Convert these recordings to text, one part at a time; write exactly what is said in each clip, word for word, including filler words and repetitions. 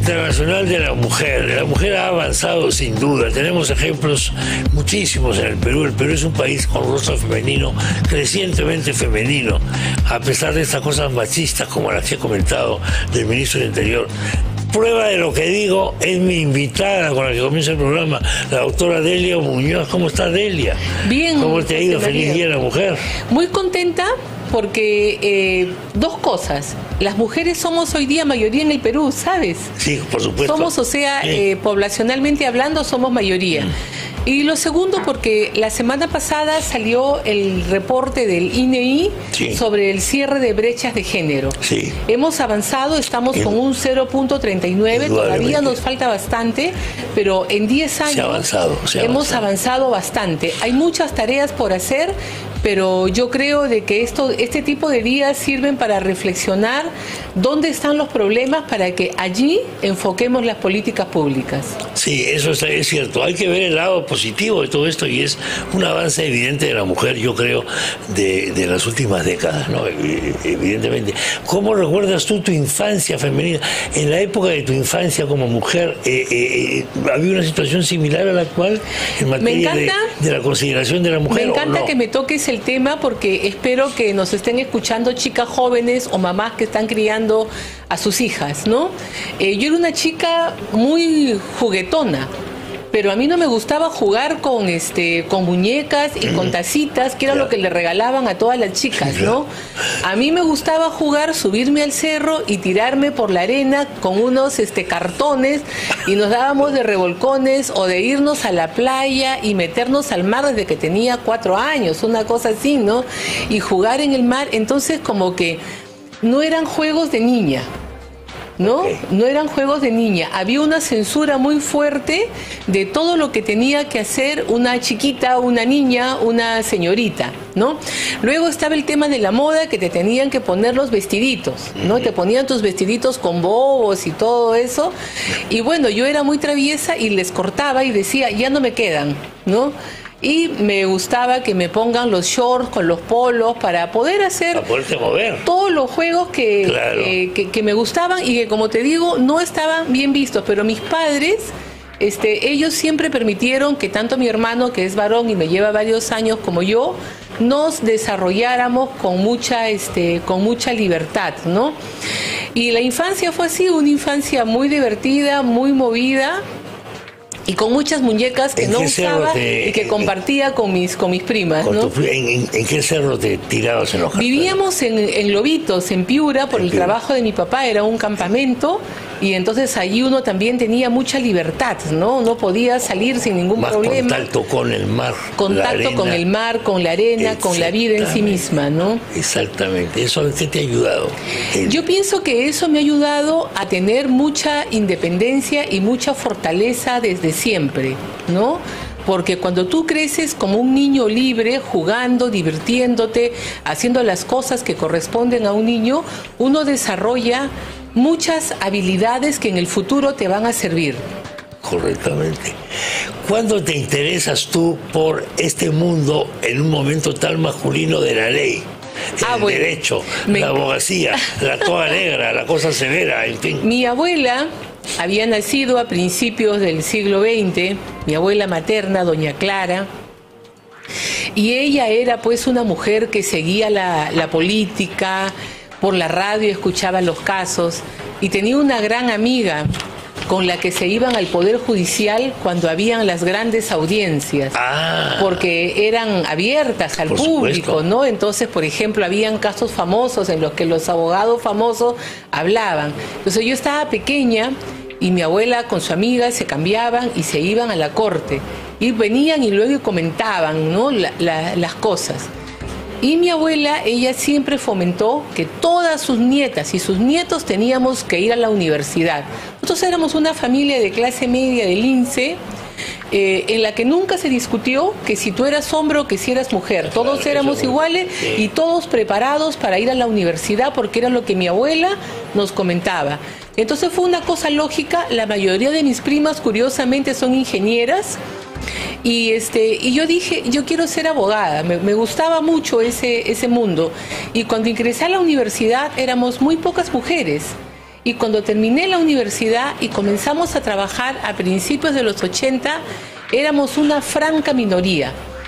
Internacional de la Mujer. La mujer ha avanzado sin duda. Tenemos ejemplos muchísimos en el Perú. El Perú es un país con rostro femenino, crecientemente femenino, a pesar de estas cosas machistas como las que he comentado del ministro del Interior. Prueba de lo que digo es mi invitada con la que comienza el programa, la doctora Delia Muñoz. ¿Cómo está, Delia? Bien. ¿Cómo te ha ido? Feliz Día de la Mujer. Muy contenta porque eh, dos cosas. Las mujeres somos hoy día mayoría en el Perú, ¿sabes? Sí, por supuesto. Somos, o sea, sí. eh, poblacionalmente hablando, somos mayoría. Mm. Y lo segundo, porque la semana pasada salió el reporte del I N E I sí. sobre el cierre de brechas de género. Sí. Hemos avanzado, estamos con un cero punto treinta y nueve, todavía nos falta bastante, pero en diez años se ha avanzado, se ha hemos avanzado. avanzado bastante. Hay muchas tareas por hacer, pero yo creo de que esto, este tipo de días sirven para reflexionar dónde están los problemas para que allí enfoquemos las políticas públicas. Sí, eso es, es cierto. Hay que ver el lado positivo de todo esto y es un avance evidente de la mujer, yo creo, de, de las últimas décadas, ¿no? Evidentemente. ¿Cómo recuerdas tú tu infancia femenina? En la época de tu infancia como mujer, eh, eh, ¿había una situación similar a la actual en materia de, de la consideración de la mujer? Me encanta no? que me toques el tema porque espero que nos estén escuchando chicas jóvenes o mamás que están criando a sus hijas, ¿no? Eh, yo era una chica muy juguetona, pero a mí no me gustaba jugar con este con muñecas y con tacitas, que era lo que le regalaban a todas las chicas, ¿no? A mí me gustaba jugar, subirme al cerro y tirarme por la arena con unos este cartones y nos dábamos de revolcones o de irnos a la playa y meternos al mar desde que tenía cuatro años, una cosa así, ¿no? Y jugar en el mar, entonces como que no eran juegos de niña. ¿No? Okay. No eran juegos de niña. Había una censura muy fuerte de todo lo que tenía que hacer una chiquita, una niña, una señorita, ¿no? Luego estaba el tema de la moda, que te tenían que poner los vestiditos, ¿no? Uh-huh. Te ponían tus vestiditos con bobos y todo eso. Y bueno, yo era muy traviesa y les cortaba y decía, ya no me quedan, ¿no? Y me gustaba que me pongan los shorts con los polos para poder hacer para poderte mover. Todos los juegos que, claro. eh, que, que me gustaban y que, como te digo, no estaban bien vistos. Pero mis padres, este, ellos siempre permitieron que tanto mi hermano, que es varón y me lleva varios años, como yo, nos desarrolláramos con mucha, este, con mucha libertad, ¿no? Y la infancia fue así, una infancia muy divertida, muy movida, y con muchas muñecas que no usaba te, y que compartía con mis con mis primas, ¿no? Tu, en, en, ¿En qué cerro te tirabas en los cartones? Vivíamos en, en Lobitos, en Piura, por en el Piura. Trabajo de mi papá, era un campamento, y entonces allí uno también tenía mucha libertad, ¿no? No podía salir sin ningún Más problema. Contacto con el mar. Contacto con el mar, con la arena, con la vida en sí misma, ¿no? Exactamente. ¿Eso qué te ha ayudado? El... Yo pienso que eso me ha ayudado a tener mucha independencia y mucha fortaleza desde siempre, ¿no? Porque cuando tú creces como un niño libre, jugando, divirtiéndote, haciendo las cosas que corresponden a un niño, uno desarrolla muchas habilidades que en el futuro te van a servir. Correctamente. ¿Cuándo te interesas tú por este mundo en un momento tan masculino de la ley? El ah, bueno, derecho, me... la abogacía, la toga negra, la cosa severa, en fin. Mi abuela había nacido a principios del siglo veinte, mi abuela materna, doña Clara, y ella era pues una mujer que seguía la, la política, por la radio escuchaba los casos, y tenía una gran amiga con la que se iban al Poder Judicial cuando habían las grandes audiencias, ah, porque eran abiertas al público, supuesto. ¿No? Entonces, por ejemplo, habían casos famosos en los que los abogados famosos hablaban. Entonces yo estaba pequeña y mi abuela con su amiga se cambiaban y se iban a la corte, y venían y luego comentaban, ¿no? la, la, las cosas. Y mi abuela, ella siempre fomentó que todas sus nietas y sus nietos teníamos que ir a la universidad. Nosotros éramos una familia de clase media del lince, eh, en la que nunca se discutió que si tú eras hombre o que si eras mujer. Todos claro, éramos iguales sí. y todos preparados para ir a la universidad, porque era lo que mi abuela nos comentaba. Entonces fue una cosa lógica. La mayoría de mis primas, curiosamente, son ingenieras. Y, este, y yo dije, yo quiero ser abogada, me, me gustaba mucho ese, ese mundo. Y cuando ingresé a la universidad éramos muy pocas mujeres. Y cuando terminé la universidad y comenzamos a trabajar a principios de los ochenta, éramos una franca minoría.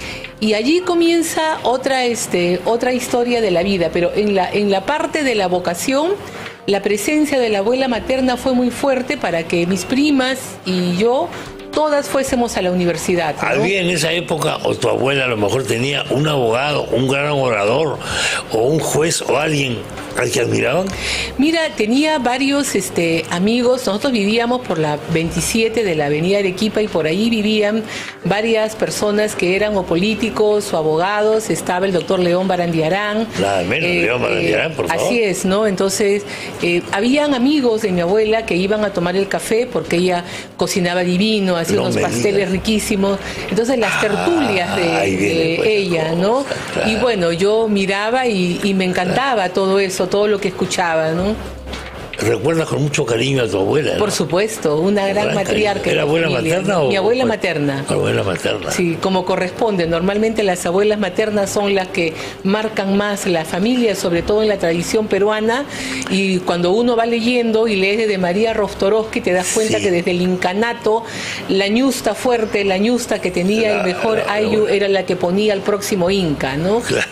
Y allí comienza otra, este, otra historia de la vida, pero en la, en la parte de la vocación, la presencia de la abuela materna fue muy fuerte para que mis primas y yo todas fuésemos a la universidad, ¿no? ¿Había en esa época, o tu abuela a lo mejor tenía un abogado, un gran orador, o un juez, o alguien al que admiraban? Mira, tenía varios este, amigos. Nosotros vivíamos por la veintisiete de la avenida Arequipa y por ahí vivían varias personas que eran o políticos o abogados. Estaba el doctor León Barandiarán. Nada menos, eh, León Barandiarán, por favor. Así es, ¿no? Entonces, eh, habían amigos de mi abuela que iban a tomar el café porque ella cocinaba divino, hacía no unos pasteles digas. riquísimos. Entonces, las tertulias ah, de, de pues, ella, ¿no? Claro. Y bueno, yo miraba y, y me encantaba claro. todo eso, todo lo que escuchaba, ¿no? ¿Recuerdas con mucho cariño a tu abuela? ¿No? Por supuesto, una gran, gran matriarca. ¿Era abuela materna o...? Mi abuela materna. Abuela materna. Sí, como corresponde. Normalmente las abuelas maternas son las que marcan más la familia, sobre todo en la tradición peruana, y cuando uno va leyendo y lees de María Rostorowski te das cuenta sí. que desde el incanato la ñusta fuerte, la ñusta que tenía claro, el mejor claro, ayu bueno. era la que ponía al próximo inca, ¿no? Claro.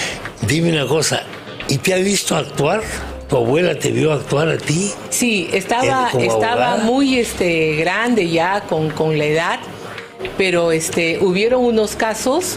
Dime una cosa, ¿y te ha visto actuar? ¿Tu abuela te vio actuar a ti? Sí, estaba, estaba muy este, grande ya con, con la edad, pero este, hubieron unos casos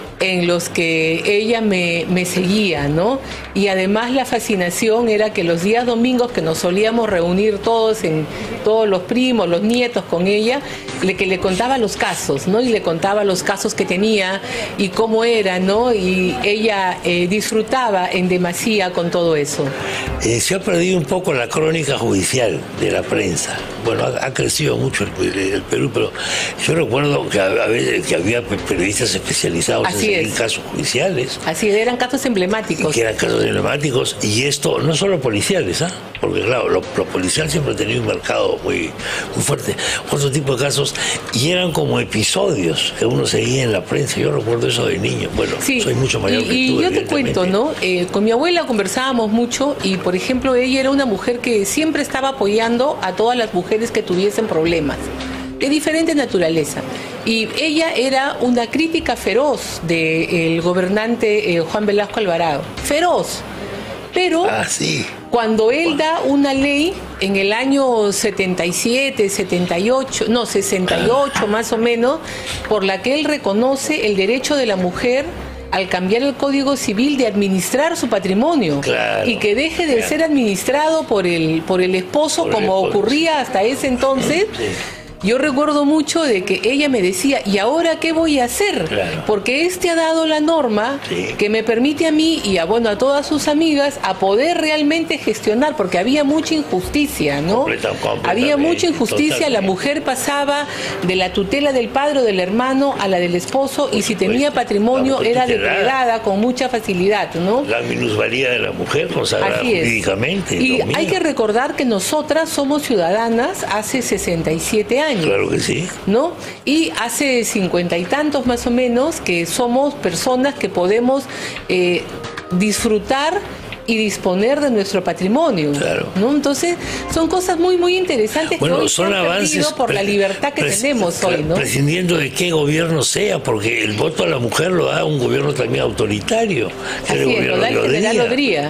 en los que ella me, me seguía, ¿no? Y además la fascinación era que los días domingos que nos solíamos reunir todos, en todos los primos, los nietos con ella, le, que le contaba los casos, ¿no? Y le contaba los casos que tenía y cómo era, ¿no? Y ella eh, disfrutaba en demasía con todo eso. Eh, se ha perdido un poco la crónica judicial de la prensa. Bueno, ha, ha crecido mucho el, el Perú, pero yo recuerdo que, a, a veces, que había periodistas especializados Así en es. casos judiciales. Así eran casos emblemáticos. Que eran casos emblemáticos, y esto no solo policiales, ¿ah? ¿eh? Porque claro, lo, lo policial siempre ha tenido un mercado muy, muy fuerte. Otro tipo de casos, y eran como episodios que uno seguía en la prensa. Yo recuerdo eso de niño. Bueno, sí. soy mucho mayor y, que tú. Y yo te cuento, ¿no? Eh, con mi abuela conversábamos mucho y, por ejemplo, ella era una mujer que siempre estaba apoyando a todas las mujeres que tuviesen problemas de diferente naturaleza. Y ella era una crítica feroz del gobernante eh, Juan Velasco Alvarado. Feroz. Pero ah, sí. cuando él da una ley en el año setenta y siete, setenta y ocho, no, sesenta y ocho más o menos, por la que él reconoce el derecho de la mujer al cambiar el Código Civil de administrar su patrimonio, claro, y que deje de claro. ser administrado por el, por el esposo por como el ocurría hasta ese entonces. Sí. Yo recuerdo mucho de que ella me decía, ¿y ahora qué voy a hacer? Claro. Porque este ha dado la norma sí. que me permite a mí y a, bueno, a todas sus amigas a poder realmente gestionar, porque había mucha injusticia, ¿no? Completa, había mucha injusticia, totalmente. La mujer pasaba de la tutela del padre o del hermano a la del esposo, y si tenía patrimonio era depredada con mucha facilidad, ¿no? La minusvalía de la mujer consagrada jurídicamente. Y hay que recordar que nosotras somos ciudadanas hace sesenta y siete años. Claro que sí. ¿No? Y hace cincuenta y tantos más o menos que somos personas que podemos eh, disfrutar y disponer de nuestro patrimonio. Claro. ¿No? Entonces, son cosas muy, muy interesantes bueno, que hoy son se han avances perdido por la libertad que tenemos hoy, ¿no? Prescindiendo de qué gobierno sea, porque el voto a la mujer lo da un gobierno también autoritario. Que Así el es, gobierno lo da el general Odría.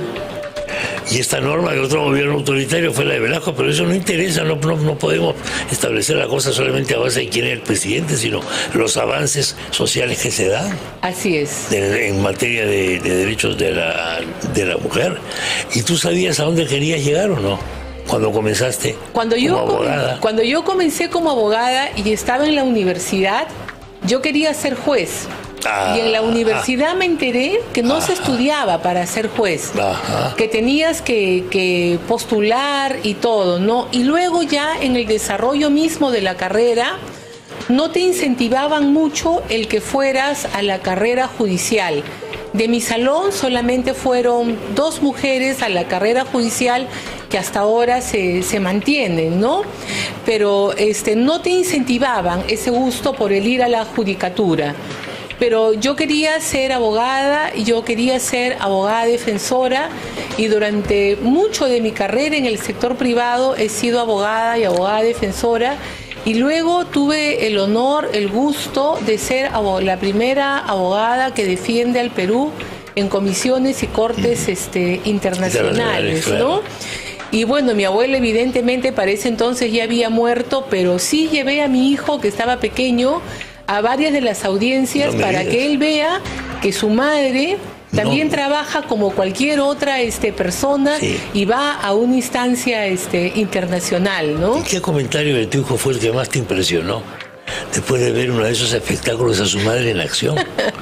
Y esta norma de otro gobierno autoritario fue la de Velasco, pero eso no interesa, no, no, no podemos establecer la cosa solamente a base de quién es el presidente, sino los avances sociales que se dan. Así es. De, en materia de, de derechos de la, de la mujer. ¿Y tú sabías a dónde querías llegar o no? Cuando comenzaste cuando yo como abogada. Cuando yo comencé como abogada y estaba en la universidad, yo quería ser juez. Y en la universidad me enteré que no se estudiaba para ser juez, que tenías que, que postular y todo, ¿no? Y luego ya en el desarrollo mismo de la carrera no te incentivaban mucho el que fueras a la carrera judicial. De mi salón solamente fueron dos mujeres a la carrera judicial que hasta ahora se, se mantienen, ¿no? Pero este, no te incentivaban ese gusto por el ir a la judicatura. Pero yo quería ser abogada, yo quería ser abogada defensora y durante mucho de mi carrera en el sector privado he sido abogada y abogada defensora y luego tuve el honor, el gusto de ser la primera abogada que defiende al Perú en comisiones y cortes este, internacionales, ¿no? Y bueno, mi abuela evidentemente para ese entonces ya había muerto, pero sí llevé a mi hijo que estaba pequeño a varias de las audiencias no para digas. que él vea que su madre también no. trabaja como cualquier otra este, persona sí. y va a una instancia este, internacional, ¿no? ¿Y qué comentario de tu hijo fue el que más te impresionó después de ver uno de esos espectáculos a su madre en acción?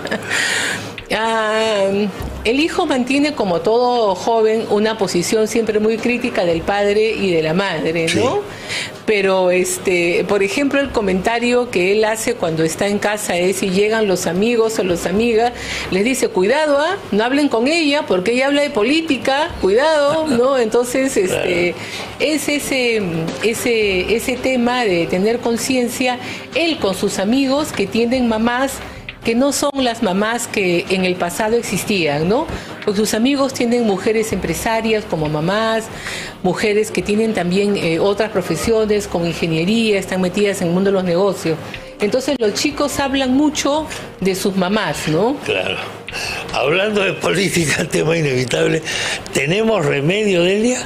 Ah, el hijo mantiene, como todo joven, una posición siempre muy crítica del padre y de la madre, ¿no? Sí. Pero, este, por ejemplo, el comentario que él hace cuando está en casa es si llegan los amigos o las amigas, les dice, cuidado, ¿ah? No hablen con ella porque ella habla de política, cuidado, ¿no? Entonces, este, es ese, ese, ese tema de tener conciencia, él con sus amigos que tienen mamás que no son las mamás que en el pasado existían, ¿no? Porque sus amigos tienen mujeres empresarias como mamás, mujeres que tienen también eh, otras profesiones como ingeniería, están metidas en el mundo de los negocios. Entonces los chicos hablan mucho de sus mamás, ¿no? Claro. Hablando de política, tema inevitable, ¿tenemos remedio, Delia?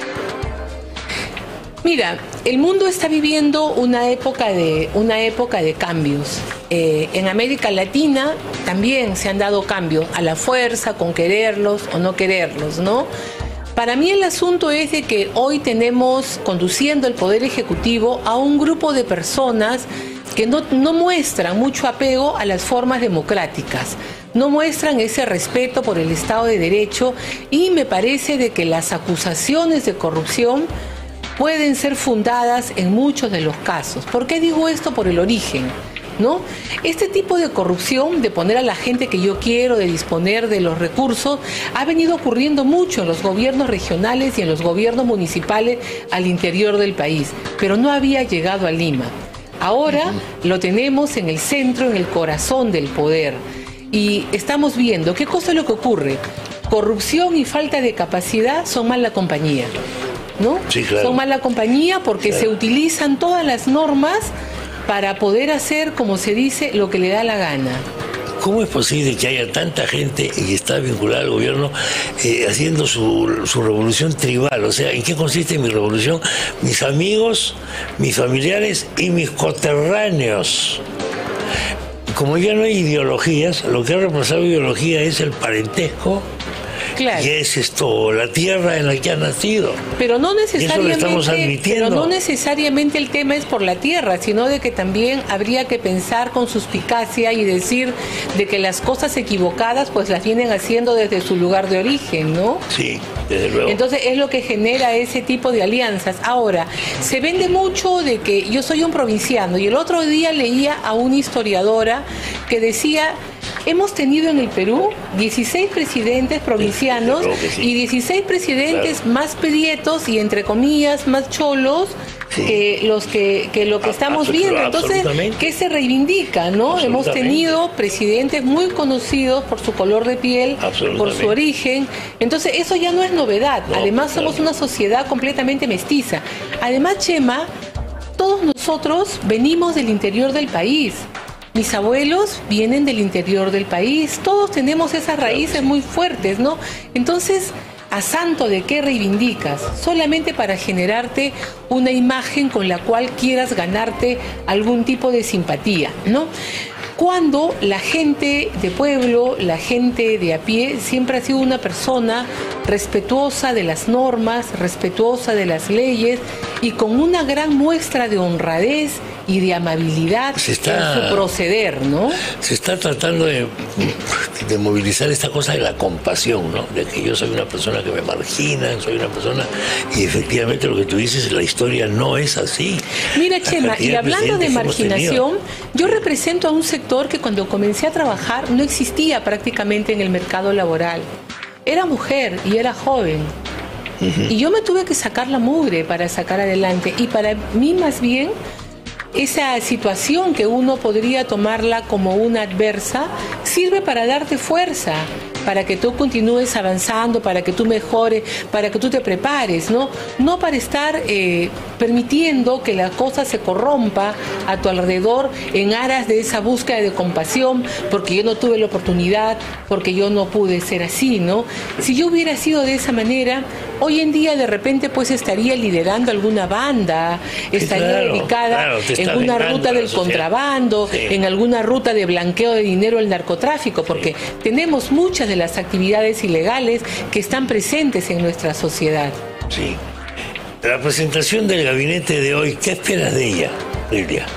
Mira, el mundo está viviendo una época de, una época de cambios. Eh, en América Latina también se han dado cambios a la fuerza, con quererlos o no quererlos, ¿no? Para mí el asunto es de que hoy tenemos conduciendo el Poder Ejecutivo a un grupo de personas que no, no muestran mucho apego a las formas democráticas, no muestran ese respeto por el Estado de Derecho y me parece de que las acusaciones de corrupción pueden ser fundadas en muchos de los casos. ¿Por qué digo esto? Por el origen, ¿no? Este tipo de corrupción, de poner a la gente que yo quiero, de disponer de los recursos, ha venido ocurriendo mucho en los gobiernos regionales y en los gobiernos municipales al interior del país, pero no había llegado a Lima. Ahora uh-huh. lo tenemos en el centro, en el corazón del poder. Y estamos viendo, ¿qué cosa es lo que ocurre? Corrupción y falta de capacidad son mala compañía, ¿no? Sí, claro. Son mala compañía porque claro. se utilizan todas las normas para poder hacer, como se dice, lo que le da la gana. ¿Cómo es posible que haya tanta gente y está vinculada al gobierno eh, haciendo su, su revolución tribal? O sea, ¿en qué consiste mi revolución? Mis amigos, mis familiares y mis coterráneos. Como ya no hay ideologías, lo que ha reemplazado ideología es el parentesco. Claro. Y es esto, la tierra en la que ha nacido. Pero no necesariamente, eso lo estamos admitiendo. Pero no necesariamente el tema es por la tierra, sino de que también habría que pensar con suspicacia y decir de que las cosas equivocadas pues las vienen haciendo desde su lugar de origen, ¿no? Sí, desde luego. Entonces es lo que genera ese tipo de alianzas. Ahora, se vende mucho de que yo soy un provinciano y el otro día leía a una historiadora que decía: hemos tenido en el Perú dieciséis presidentes provincianos sí, sí. y dieciséis presidentes claro. más pedietos y entre comillas más cholos sí. que los que, que lo que estamos viendo. Entonces, ¿qué se reivindica, no? Hemos tenido presidentes muy conocidos por su color de piel, por su origen. Entonces, eso ya no es novedad. No, Además, claro. somos una sociedad completamente mestiza. Además, Chema, todos nosotros venimos del interior del país. Mis abuelos vienen del interior del país, todos tenemos esas raíces muy fuertes, ¿no? Entonces, ¿a santo de qué reivindicas? Solamente para generarte una imagen con la cual quieras ganarte algún tipo de simpatía, ¿no? Cuando la gente de pueblo, la gente de a pie, siempre ha sido una persona respetuosa de las normas, respetuosa de las leyes y con una gran muestra de honradez y de amabilidad está, en su proceder, ¿no? Se está tratando de, de movilizar esta cosa de la compasión, ¿no? De que yo soy una persona que me margina, soy una persona... Y efectivamente lo que tú dices, la historia no es así. Mira, Chema, y hablando de marginación, yo represento a un sector que cuando comencé a trabajar no existía prácticamente en el mercado laboral. Era mujer y era joven. Uh-huh. Y yo me tuve que sacar la mugre para sacar adelante. Y para mí más bien... esa situación que uno podría tomarla como una adversa, sirve para darte fuerza, para que tú continúes avanzando, para que tú mejores, para que tú te prepares, ¿no? No para estar eh, permitiendo que la cosa se corrompa a tu alrededor en aras de esa búsqueda de compasión, porque yo no tuve la oportunidad, porque yo no pude ser así, ¿no? Si yo hubiera sido de esa manera, hoy en día de repente pues estaría liderando alguna banda, estaría claro, dedicada claro, en una ruta del contrabando, sí. en alguna ruta de blanqueo de dinero al narcotráfico, porque sí. tenemos muchas de las actividades ilegales que están presentes en nuestra sociedad. Sí. La presentación del gabinete de hoy, ¿qué esperas de ella, Lilia?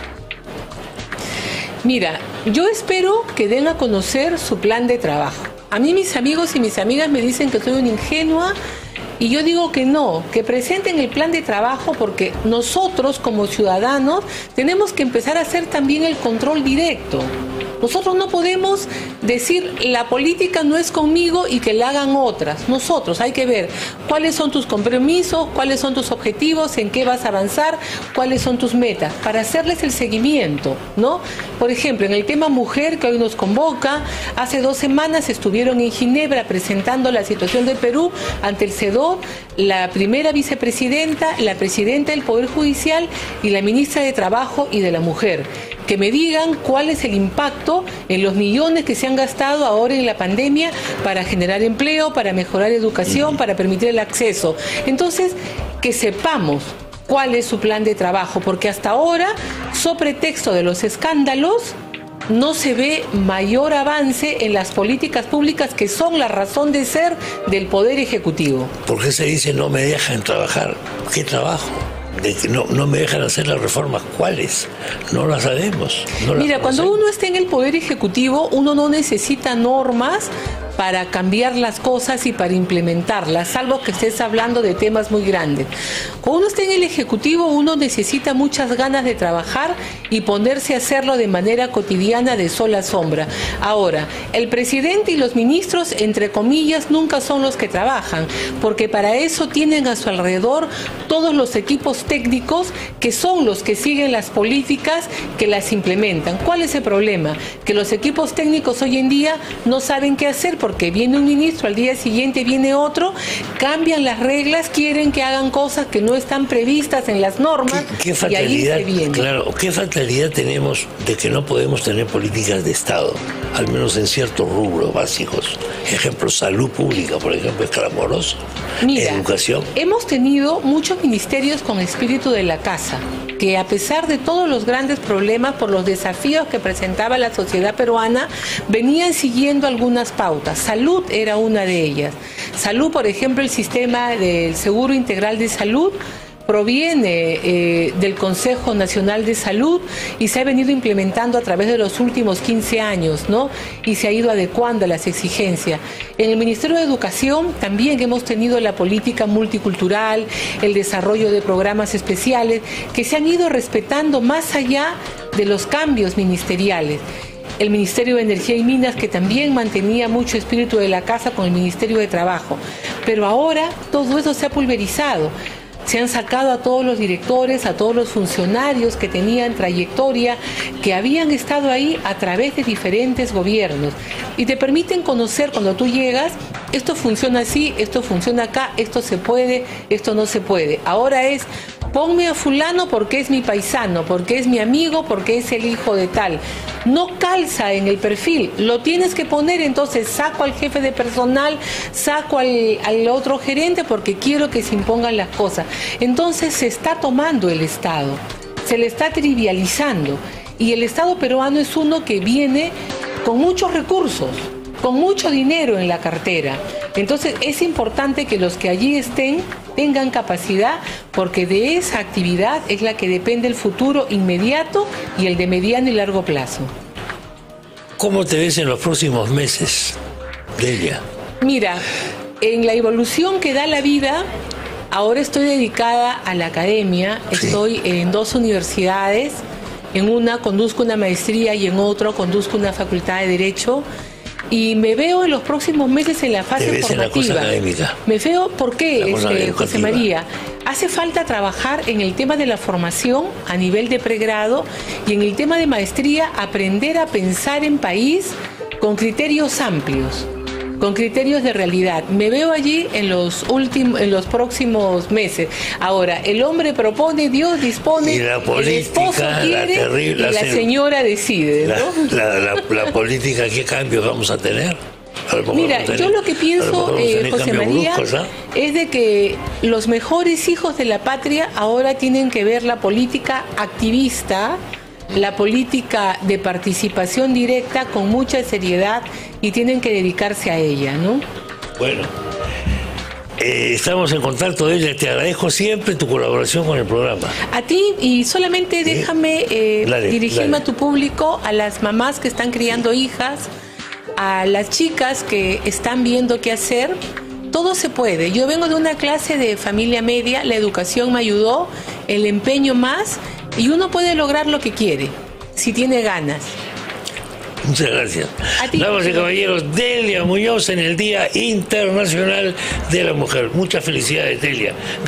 Mira, yo espero que den a conocer su plan de trabajo. A mí mis amigos y mis amigas me dicen que soy una ingenua, y yo digo que no, que presenten el plan de trabajo, porque nosotros como ciudadanos tenemos que empezar a hacer también el control directo. Nosotros no podemos decir la política no es conmigo y que la hagan otras. Nosotros hay que ver cuáles son tus compromisos, cuáles son tus objetivos, en qué vas a avanzar, cuáles son tus metas, para hacerles el seguimiento, ¿no? Por ejemplo, en el tema mujer que hoy nos convoca, hace dos semanas estuvieron en Ginebra presentando la situación del Perú ante el CEDO, la primera vicepresidenta, la presidenta del Poder Judicial y la ministra de Trabajo y de la Mujer. Que me digan cuál es el impacto en los millones que se han gastado ahora en la pandemia para generar empleo, para mejorar educación, para permitir el acceso. Entonces, que sepamos cuál es su plan de trabajo, porque hasta ahora, sobre pretexto de los escándalos, no se ve mayor avance en las políticas públicas que son la razón de ser del Poder Ejecutivo. ¿Por qué se dice no me dejan trabajar? ¿Qué trabajo? De que no, no me dejan hacer las reformas. ¿Cuáles? No las sabemos. No las Mira, cuando uno está en el Poder Ejecutivo, uno no necesita normas para cambiar las cosas y para implementarlas, salvo que estés hablando de temas muy grandes. Cuando uno está en el Ejecutivo, uno necesita muchas ganas de trabajar y ponerse a hacerlo de manera cotidiana, de sol a sombra. Ahora, el presidente y los ministros, entre comillas, nunca son los que trabajan, porque para eso tienen a su alrededor todos los equipos técnicos que son los que siguen las políticas, que las implementan. ¿Cuál es el problema? Que los equipos técnicos hoy en día no saben qué hacer, porque viene un ministro, al día siguiente viene otro, cambian las reglas, quieren que hagan cosas que no están previstas en las normas. ¿Qué, qué fatalidad, y ahí se viene. Claro, qué fatalidad tenemos de que no podemos tener políticas de Estado, al menos en ciertos rubros básicos. Ejemplo, salud pública, por ejemplo, es clamoroso. Mira, educación. Hemos tenido muchos ministerios con espíritu de la casa, que a pesar de todos los grandes problemas por los desafíos que presentaba la sociedad peruana, venían siguiendo algunas pautas. Salud era una de ellas. Salud, por ejemplo, el sistema del Seguro Integral de Salud proviene eh, del Consejo Nacional de Salud y se ha venido implementando a través de los últimos quince años, ¿no? Y se ha ido adecuando a las exigencias. En el Ministerio de Educación también hemos tenido la política multicultural, el desarrollo de programas especiales que se han ido respetando más allá de los cambios ministeriales. El Ministerio de Energía y Minas, que también mantenía mucho espíritu de la casa con el Ministerio de Trabajo. Pero ahora todo eso se ha pulverizado. Se han sacado a todos los directores, a todos los funcionarios que tenían trayectoria, que habían estado ahí a través de diferentes gobiernos. Y te permiten conocer cuando tú llegas, esto funciona así, esto funciona acá, esto se puede, esto no se puede. Ahora es, ponme a fulano porque es mi paisano, porque es mi amigo, porque es el hijo de tal. No calza en el perfil, lo tienes que poner, entonces saco al jefe de personal, saco al, al otro gerente porque quiero que se impongan las cosas. Entonces se está tomando el Estado, se le está trivializando y el Estado peruano es uno que viene con muchos recursos, con mucho dinero en la cartera. Entonces es importante que los que allí estén tengan capacidad, porque de esa actividad es la que depende el futuro inmediato y el de mediano y largo plazo. ¿Cómo te ves en los próximos meses, Delia? Mira, en la evolución que da la vida, ahora estoy dedicada a la academia, sí. Estoy en dos universidades, en una conduzco una maestría y en otra conduzco una facultad de Derecho. Y me veo en los próximos meses en la fase ¿Te ves formativa. En la cosa académica? Me veo, ¿por qué, este, José María? Hace falta trabajar en el tema de la formación a nivel de pregrado y en el tema de maestría aprender a pensar en país con criterios amplios, con criterios de realidad. Me veo allí en los últimos, en los próximos meses. Ahora, el hombre propone, Dios dispone, y la política, el esposo quiere la terrible, y la señora decide, la, ¿no? La, la, la, la política, ¿qué cambios vamos a tener? A Mira, tener, yo lo que pienso, a eh, José María, bruscos, ¿eh? es de que los mejores hijos de la patria ahora tienen que ver la política activista, la política de participación directa con mucha seriedad y tienen que dedicarse a ella, ¿no? Bueno, eh, estamos en contacto de ella. Te agradezco siempre tu colaboración con el programa. A ti, y solamente déjame eh, dale, dirigirme dale. a tu público, a las mamás que están criando hijas, a las chicas que están viendo qué hacer. Todo se puede. Yo vengo de una clase de familia media, la educación me ayudó, el empeño más, y uno puede lograr lo que quiere, si tiene ganas. Muchas gracias. A ti. Damas y caballeros, Delia Muñoz en el Día Internacional de la Mujer. Muchas felicidades, Delia.